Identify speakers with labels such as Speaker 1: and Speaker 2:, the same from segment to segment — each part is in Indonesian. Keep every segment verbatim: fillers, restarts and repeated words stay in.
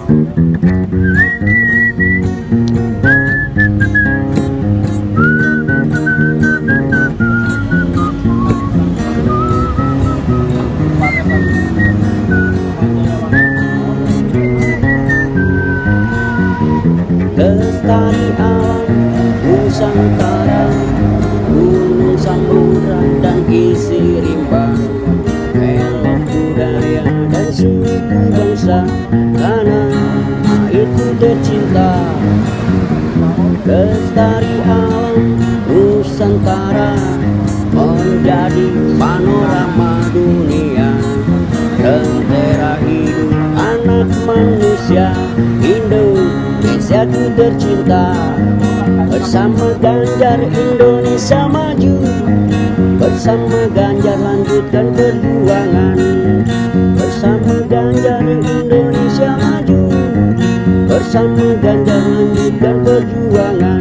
Speaker 1: Lestari alam Nusantara, gunung samudra dan isi rimba, elok budaya dan suku bangsa, tanah airku tercinta. Lestari alam Nusantara menjadi panorama dunia, lentera hidup anak manusia. Indonesia ku tercinta, bersama Ganjar Indonesia maju, bersama Ganjar lanjutkan perjuangan, bersama Ganjar Indonesia maju, bersama Ganjar lanjutkan perjuangan.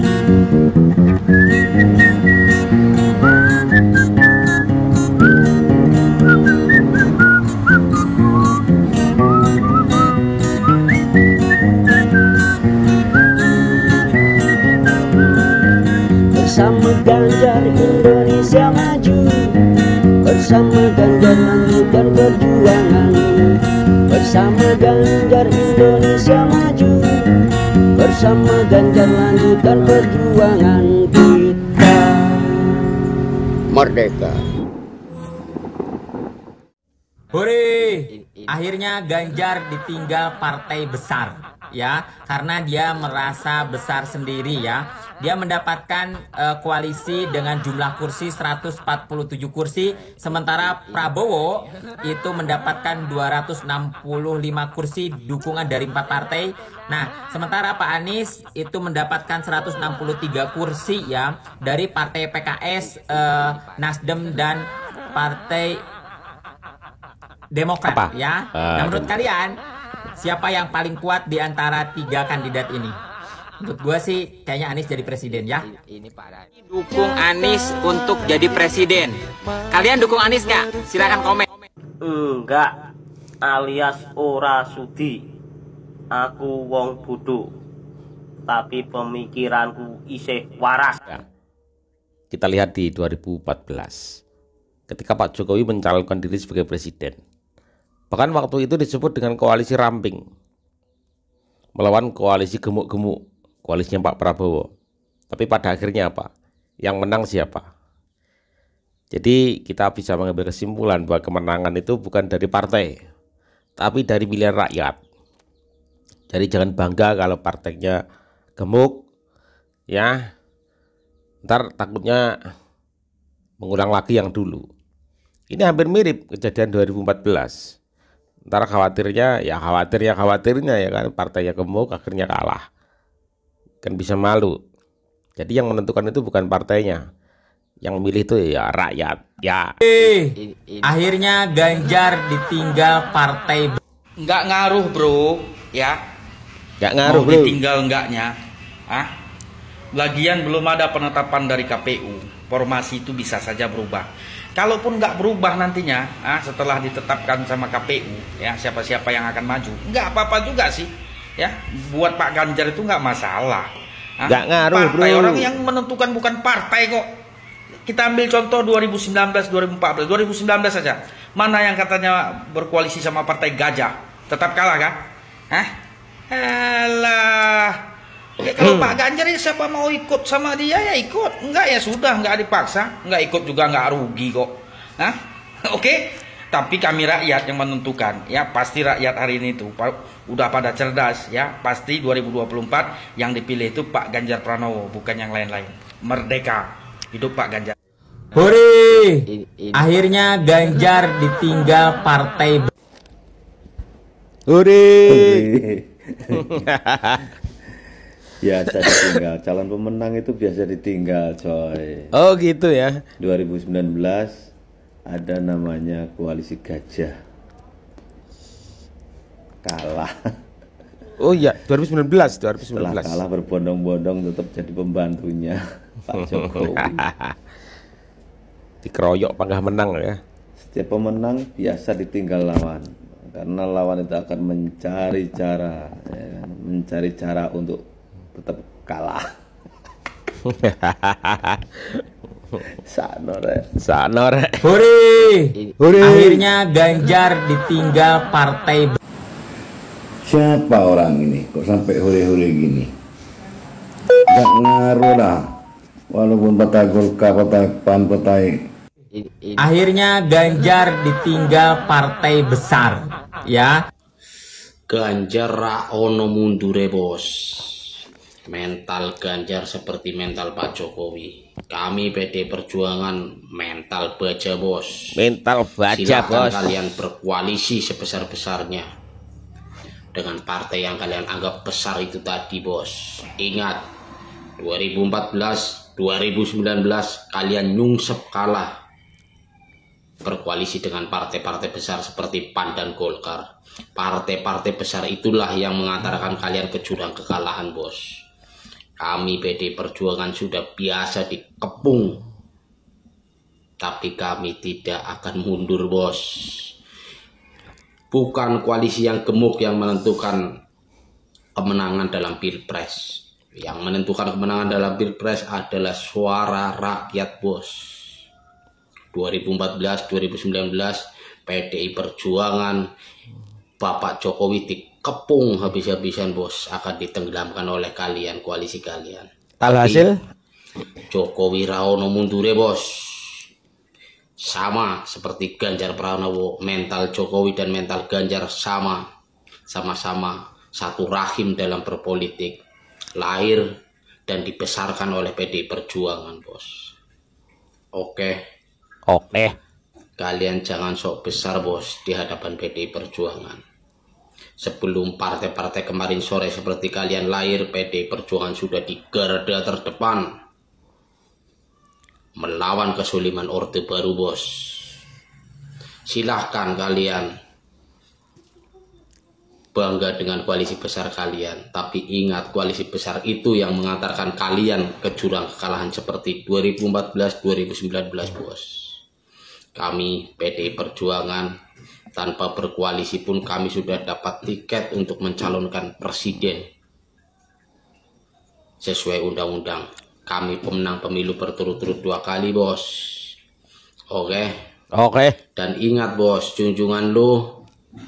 Speaker 1: Bersama Ganjar Indonesia maju, bersama Ganjar lanjutkan perjuangan, bersama Ganjar Indonesia maju, bersama Ganjar lanjutkan perjuangan. Kita merdeka.
Speaker 2: Hore! Akhirnya Ganjar ditinggal partai besar, ya, karena dia merasa besar sendiri, ya. Dia mendapatkan uh, koalisi dengan jumlah kursi seratus empat puluh tujuh kursi, sementara Prabowo itu mendapatkan dua ratus enam puluh lima kursi dukungan dari empat partai. Nah, sementara Pak Anies itu mendapatkan seratus enam puluh tiga kursi, ya, dari partai P K S, uh, Nasdem dan partai Demokrat. Apa? Ya. Uh, nah, menurut kalian siapa yang paling kuat di antara tiga kandidat ini? Menurut gue sih kayaknya Anies jadi presiden, ya. Ini Pak dukung Anies untuk jadi presiden. Kalian dukung Anies nggak? Silakan komen.
Speaker 3: Enggak, alias ora sudi. Aku wong bodoh, tapi pemikiranku isih waras.
Speaker 4: Kita lihat di dua ribu empat belas, ketika Pak Jokowi mencalonkan diri sebagai presiden. Bahkan waktu itu disebut dengan koalisi ramping, melawan koalisi gemuk-gemuk, koalisinya Pak Prabowo. Tapi pada akhirnya apa? Yang menang siapa? Jadi kita bisa mengambil kesimpulan bahwa kemenangan itu bukan dari partai, tapi dari pilihan rakyat. Jadi jangan bangga kalau partainya gemuk, ya. Ntar takutnya mengulang lagi yang dulu. Ini hampir mirip kejadian dua ribu empat belas. Ntar khawatirnya, ya khawatirnya khawatirnya ya kan, partainya gemuk akhirnya kalah. Kan bisa malu. Jadi yang menentukan itu bukan partainya, yang milih itu ya rakyat. Ya.
Speaker 2: Eh, akhirnya Ganjar ditinggal partai.
Speaker 5: Nggak ngaruh bro, ya.
Speaker 4: Nggak ngaruh
Speaker 5: Mau
Speaker 4: bro.
Speaker 5: Ditinggal enggaknya, ah? Lagian belum ada penetapan dari K P U. Formasi itu bisa saja berubah. Kalaupun nggak berubah nantinya, ah, setelah ditetapkan sama K P U, ya siapa-siapa yang akan maju, nggak apa-apa juga sih, ya. Buat Pak Ganjar itu nggak masalah. Ah,
Speaker 4: nggak ngaruh
Speaker 5: partai
Speaker 4: bro.
Speaker 5: Orang yang menentukan bukan partai kok. Kita ambil contoh dua ribu sembilan belas, dua ribu empat belas, dua ribu sembilan belas saja. Mana yang katanya berkoalisi sama partai gajah, tetap kalah kan? Hah? Alah. Ya kalau Pak Ganjar ya siapa mau ikut sama dia ya ikut, enggak ya sudah, enggak dipaksa, enggak ikut juga enggak rugi kok. Nah, oke. Okay? Tapi kami rakyat yang menentukan, ya pasti rakyat hari ini tuh udah pada cerdas, ya pasti dua ribu dua puluh empat yang dipilih itu Pak Ganjar Pranowo, bukan yang lain-lain. Merdeka, hidup Pak Ganjar.
Speaker 2: Hore, akhirnya Ganjar ditinggal partai.
Speaker 4: Hore.
Speaker 6: Biasa ditinggal, calon pemenang itu biasa ditinggal coy.
Speaker 4: Oh gitu ya.
Speaker 6: dua ribu sembilan belas ada namanya koalisi gajah, kalah.
Speaker 4: Oh iya, dua ribu sembilan belas, dua ribu sembilan belas.
Speaker 6: Setelah kalah berbondong-bondong tetap jadi pembantunya Pak Jokowi.
Speaker 4: Dikeroyok pangkah menang ya.
Speaker 6: Setiap pemenang biasa ditinggal lawan. karena lawan itu akan mencari cara, ya kan? Mencari cara untuk tetap kalah. Sanore,
Speaker 4: Sanore.
Speaker 2: Hore. Akhirnya Ganjar ditinggal partai.
Speaker 7: Siapa orang ini? Kok sampai hore-hore gini? Gak ngaruh lah. Walaupun partai Golkar, partai Pan, partai.
Speaker 2: Akhirnya Ganjar ditinggal partai besar, ya.
Speaker 8: Ganjar ra ono mundure bos. Mental Ganjar seperti mental Pak Jokowi. Kami P D Perjuangan mental baja bos.
Speaker 4: Mental baja
Speaker 8: Silakan
Speaker 4: bos.
Speaker 8: kalian berkoalisi sebesar-besarnya dengan partai yang kalian anggap besar itu tadi bos. Ingat, dua ribu empat belas, dua ribu sembilan belas kalian nyungsep kalah berkoalisi dengan partai-partai besar seperti Pan dan Golkar. Partai-partai besar itulah yang mengantarkan kalian ke jurang kekalahan bos. Kami P D Perjuangan sudah biasa dikepung, tapi kami tidak akan mundur bos. Bukan koalisi yang gemuk yang menentukan kemenangan dalam pilpres. Yang menentukan kemenangan dalam pilpres adalah suara rakyat bos. dua ribu empat belas, dua ribu sembilan belas P D I Perjuangan Bapak Jokowi dikepung habis-habisan bos, akan ditenggelamkan oleh kalian, koalisi kalian.
Speaker 4: Alhasil
Speaker 8: Jokowi raono mundure bos. Sama seperti Ganjar Pranowo, mental Jokowi dan mental Ganjar sama. Sama-sama satu rahim dalam berpolitik. Lahir dan dibesarkan oleh P D I Perjuangan bos. Oke.
Speaker 4: Oke.
Speaker 8: Kalian jangan sok besar bos di hadapan P D I Perjuangan. Sebelum partai-partai kemarin sore seperti kalian lahir, P D I Perjuangan sudah di garda terdepan melawan kesuliman Orde Baru bos. Silahkan kalian bangga dengan koalisi besar kalian, tapi ingat, koalisi besar itu yang mengantarkan kalian ke jurang kekalahan seperti dua ribu empat belas, dua ribu sembilan belas bos. Kami P D I Perjuangan tanpa berkoalisi pun kami sudah dapat tiket untuk mencalonkan presiden sesuai undang-undang. Kami pemenang pemilu berturut-turut dua kali bos. Oke.
Speaker 4: Oke.
Speaker 8: Dan ingat bos, junjungan lu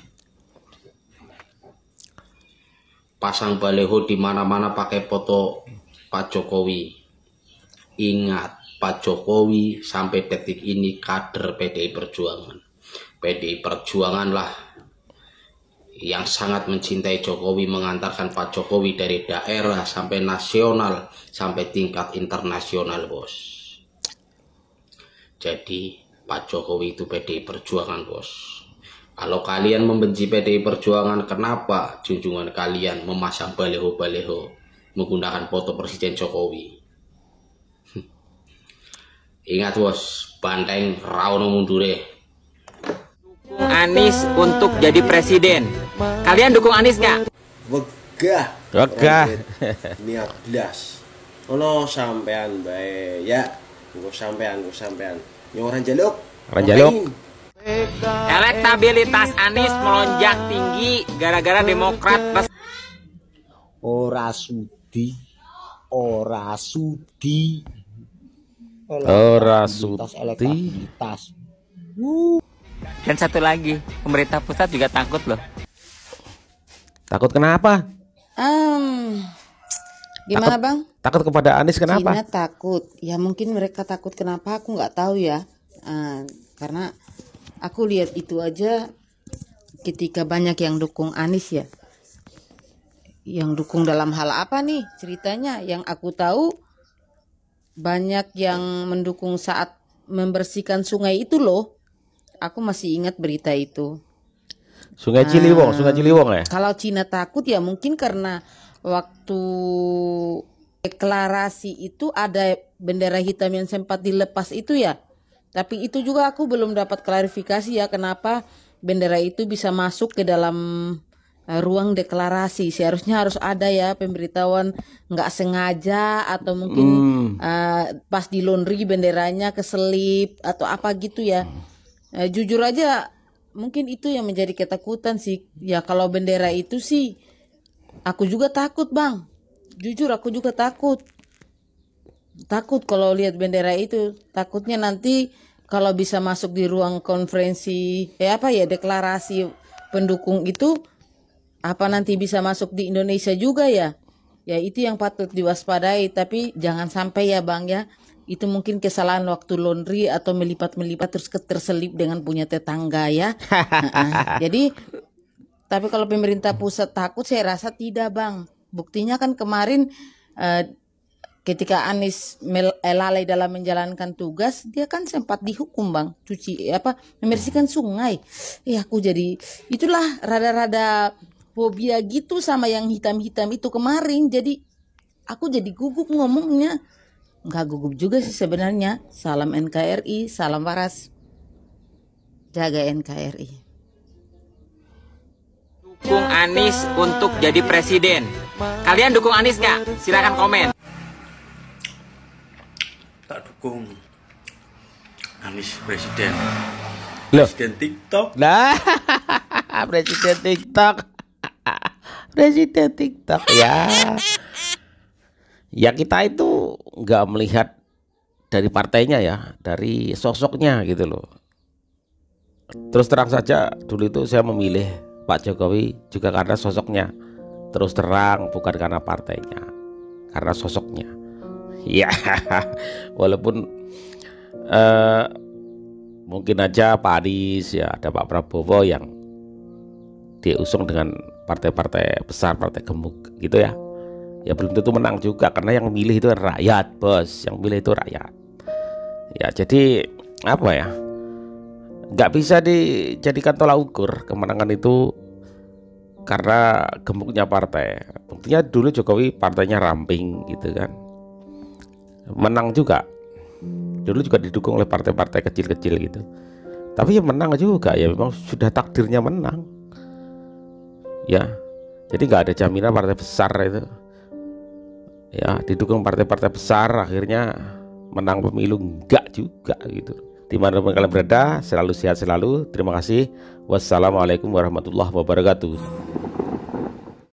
Speaker 8: pasang baleho di mana-mana pakai foto Pak Jokowi. Ingat, Pak Jokowi sampai detik ini kader P D I Perjuangan. P D I Perjuangan lah yang sangat mencintai Jokowi, mengantarkan Pak Jokowi dari daerah sampai nasional sampai tingkat internasional bos. Jadi Pak Jokowi itu P D I Perjuangan bos. Kalau kalian membenci P D I Perjuangan, kenapa junjungan kalian memasang baleho-baleho menggunakan foto Presiden Jokowi? Ingat bos, banteng raono mundure.
Speaker 2: Anies untuk jadi presiden. Kalian dukung Anies nggak?
Speaker 9: Wegah.
Speaker 4: Wegah.
Speaker 9: Niat blas. Ono sampean bae ya. Engko sampean, engko sampean. Yang orang jaluk.
Speaker 4: Orang jaluk.
Speaker 2: Elektabilitas Anies melonjak tinggi gara-gara Demokrat plus.
Speaker 1: Ora sudi, ora sudi.
Speaker 4: Ora
Speaker 1: Elektabilitas,
Speaker 4: sudi.
Speaker 1: elektabilitas.
Speaker 2: Dan satu lagi, pemerintah pusat juga takut loh.
Speaker 4: Takut kenapa?
Speaker 10: Um, gimana
Speaker 4: Takut-
Speaker 10: bang?
Speaker 4: Takut kepada Anies kenapa?
Speaker 10: Cina takut. Ya mungkin mereka takut kenapa aku nggak tahu ya. Ah, karena aku lihat itu aja ketika banyak yang dukung Anies ya. Yang dukung dalam hal apa nih ceritanya? Yang aku tahu banyak yang mendukung saat membersihkan sungai itu loh. Aku masih ingat berita itu.
Speaker 4: Sungai Ciliwung, Sungai Ciliwung ya?
Speaker 10: Kalau Cina takut ya mungkin karena waktu deklarasi itu ada bendera hitam yang sempat dilepas itu ya. Tapi itu juga aku belum dapat klarifikasi ya kenapa bendera itu bisa masuk ke dalam uh, ruang deklarasi. Seharusnya harus ada ya pemberitahuan nggak sengaja atau mungkin
Speaker 4: Hmm.
Speaker 10: uh, pas di laundry benderanya keselip atau apa gitu ya. Uh, jujur aja mungkin itu yang menjadi ketakutan sih. Ya kalau bendera itu sih aku juga takut bang. Jujur aku juga takut. Takut kalau lihat bendera itu. Takutnya nanti kalau bisa masuk di ruang konferensi, eh apa ya, deklarasi pendukung itu, apa nanti bisa masuk di Indonesia juga ya? Ya itu yang patut diwaspadai. Tapi jangan sampai ya bang ya, itu mungkin kesalahan waktu laundry atau melipat-melipat terus terselip dengan punya tetangga ya. Nah, jadi, tapi kalau pemerintah pusat takut, saya rasa tidak bang. Buktinya kan kemarin eh, ketika Anies lalai dalam menjalankan tugas, dia kan sempat dihukum bang, cuci apa membersihkan sungai. Eh aku jadi itulah rada-rada fobia gitu sama yang hitam-hitam itu kemarin. Jadi aku jadi gugup ngomongnya. Nggak gugup juga sih sebenarnya. Salam N K R I, salam waras, jaga N K R I.
Speaker 2: Dukung Anies untuk jadi presiden. Kalian dukung Anies nggak? Silakan komen.
Speaker 11: Tak dukung Anies presiden.
Speaker 4: Loh.
Speaker 11: Presiden TikTok.
Speaker 4: Nah, presiden TikTok. Presiden TikTok ya. Ya kita itu nggak melihat dari partainya ya, dari sosoknya gitu loh. Terus terang saja dulu itu saya memilih Pak Jokowi juga karena sosoknya. Terus terang, bukan karena partainya, karena sosoknya. Ya, walaupun uh, mungkin aja Pak Anies ya, ada Pak Prabowo yang diusung dengan partai-partai besar, partai gemuk gitu ya. Ya belum tentu menang juga, karena yang milih itu rakyat bos, yang milih itu rakyat. Ya jadi apa ya, nggak bisa dijadikan tolak ukur kemenangan itu karena gemuknya partai. Buktinya dulu Jokowi partainya ramping gitu kan, menang juga. Dulu juga didukung oleh partai-partai kecil-kecil gitu, tapi ya menang juga. Ya memang sudah takdirnya menang ya. Jadi nggak ada jaminan partai besar itu ya didukung partai-partai besar akhirnya menang pemilu, enggak juga gitu. Dimanapun kalian berada, selalu sehat selalu. Terima kasih. Wassalamualaikum warahmatullahi wabarakatuh.